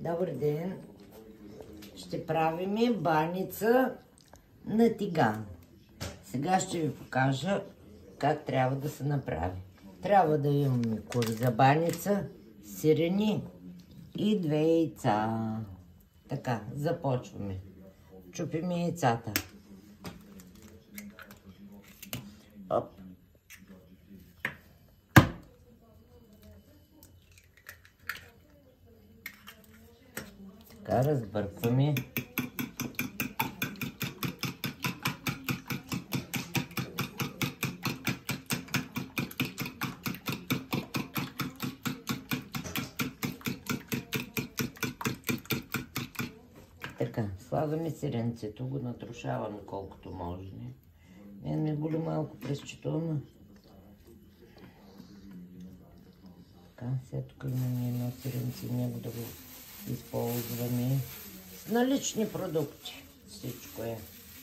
Добър ден! Ще правим баница на тиган. Сега ще ви покажа как трябва да се направи. Трябва да имаме кур за баница, сирене и 2 яйца. Така, започваме. Чупим яйцата. Оп. Така, разбъркваме. Така, слагаме сиренцето, го натрушаваме колкото може. Мен ме боли малко през четума. Така, сега тук имаме едно сиренце, него да го използваме. С налични продукти всичко е.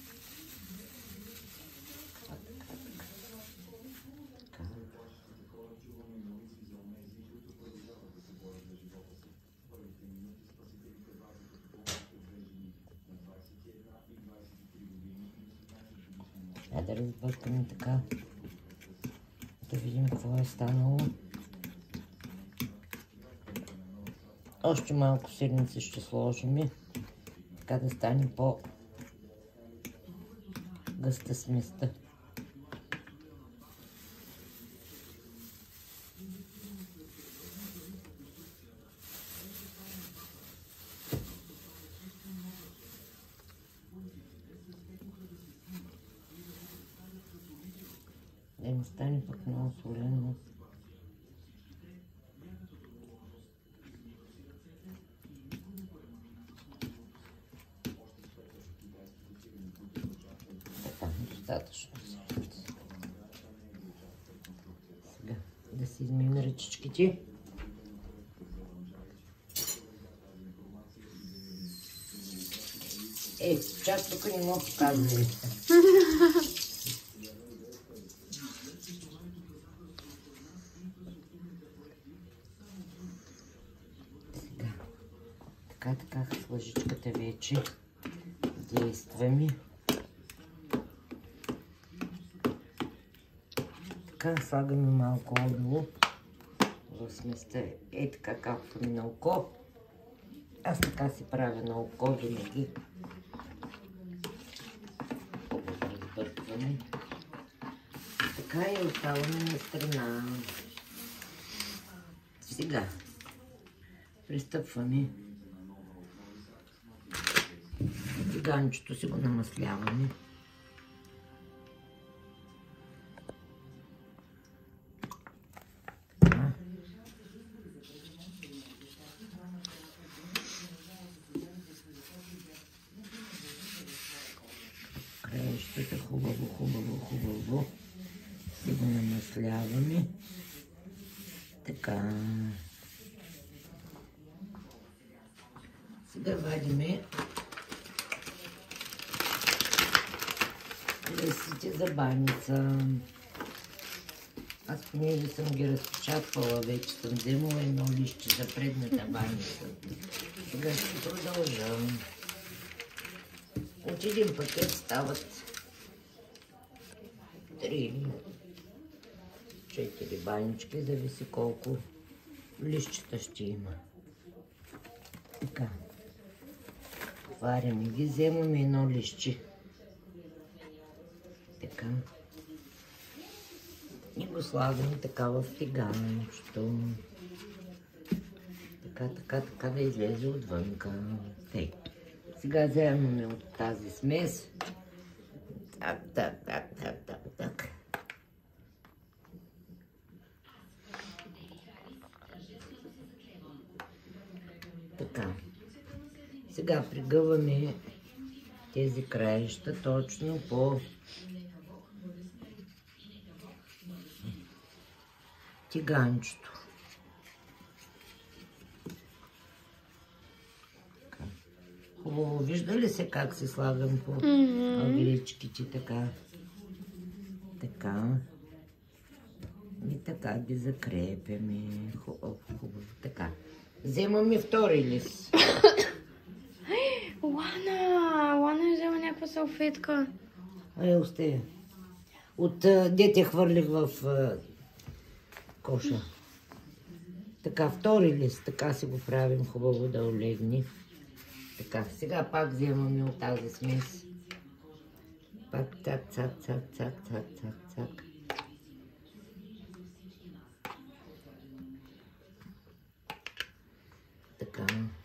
Да разбъркаме така, да видим какво е станало. Още малко сиренце ще сложим, така да стане по-гъста сместа. Да не стане пък много солено. Така, достатъчно сиренце. Сега да си измием ръчичките. Чак тук не мога показвай. Така, с лъжичката вече действаме. Така, слагаме малко олио в сместа. Така, както ми на око. Аз така си правя на око винаги. Разбъркваме. Така и оставаме на страна. Сега пристъпваме. Тиганчето си го намасляваме. Краищата хубаво си го намасляваме. Така. Сега вадиме листите за баница. Аз понеже съм ги разпечатвала, вече съм вземала едно лище за предната баница. Сега ще продължа. От един пакет стават 3-4 банички, зависи колко лищчета ще има. Така. Варяме ги, вземаме едно лище. Така. И го слагаме така в тиганчето. Така да излезе отвънка. Тъй. Сега вземаме от тази смес. Так. Така. Сега пригъваме тези краища точно по тиганчето. Хубаво, вижда ли се как се слагам по ъгличките, така. И така ги закрепяме. Хубаво, така. Вземаме втори лист. Лана е взела някаква салфетка. Оставя. От дете хвърлих в коша. Така, втори лист, така си го правим, хубаво да олегне. Така, сега пак вземаме от тази смес. Пак цак, цак, цак, цак, цак, цак, цак. Така.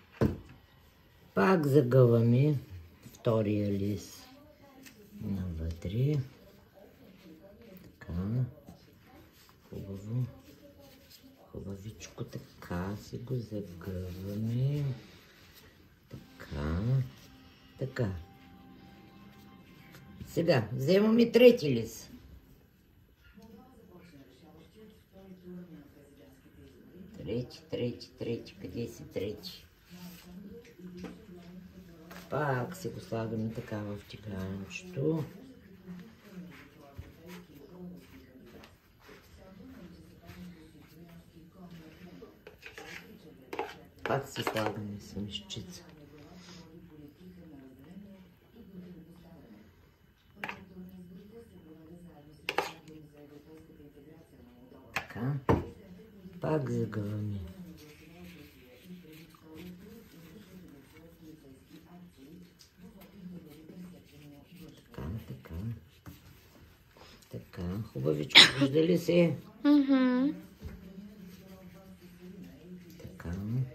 Пак загъваме втория лист навътре. Така. Хубаво. Хубавичко така си го загъваме. Така. Така. Сега вземаме трети лист. Трети. Къде си трети? Пак си го слагаме така в тиганчето. Пак си слагаме смешчица. Така. Пак загъваме. Така, хубавичко, виждали се? Така.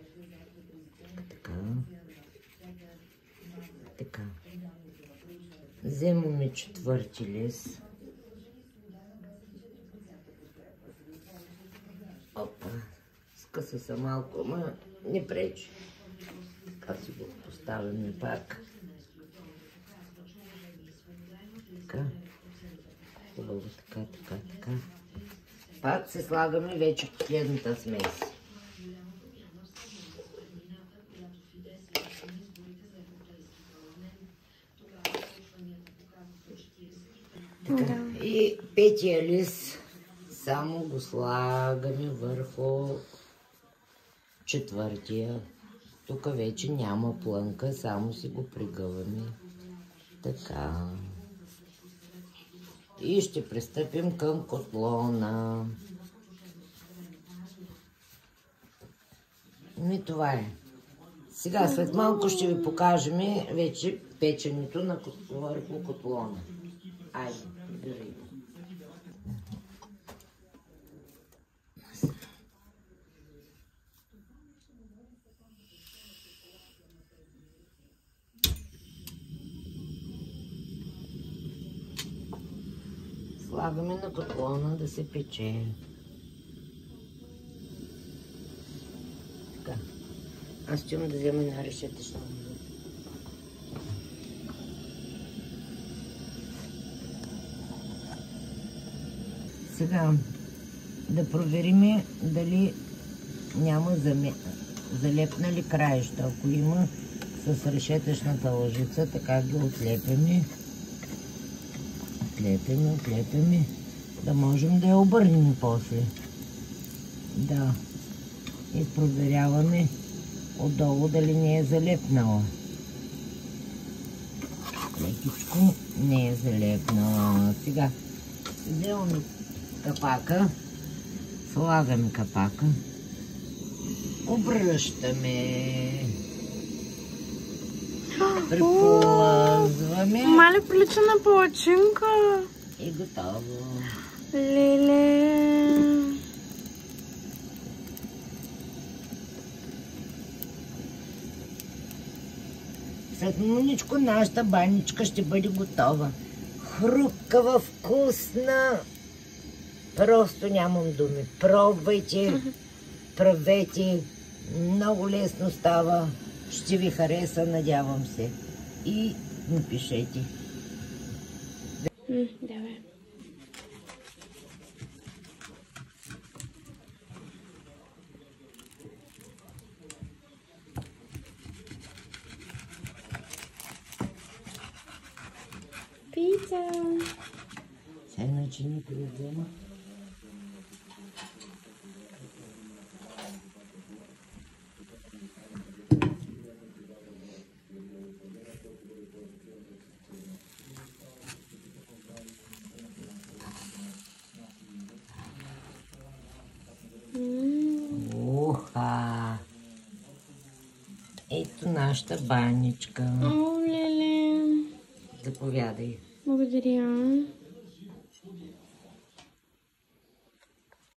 Така. Вземаме четвърти лист. Опа, скъса се малко, ама не пречи. Така си го поставяме пак. Така. Хубаво, така. Пак се слагаме вече последната смес. Така. И петия лист само го слагаме върху четвъртия. Тук вече няма плънка, само си го пригъваме. Така. И ще пристъпим към котлона. И това е. Сега след малко ще ви покажем вече печенето върху котлона. Айде, бери. Слагаме на котлона да се пече. Така. Аз ще имам да взема една решетъчна вода. Сега да проверим дали няма залепнали краища. Ако има, с решетъчната лъжица така ги отлепяме. Отлепяме, да можем да я обърнем после. Да. И проверяваме отдолу дали не е залепнала. Лекичко не е залепнала. Сега вземаме капака, слагаме капака, обръщаме, приплъзваме. Мале прилича на палачинка. И готово. Леле. След мъничко нашата баничка ще бъде готова. Хрупкава, вкусна. Просто нямам думи. Пробвайте, правете. Много лесно става. Ще ви хареса, надявам се. И напишете. Давай. Пица. Сега иначе никой да взема. ето нашата баничка. О, леле. Заповядай. Благодаря.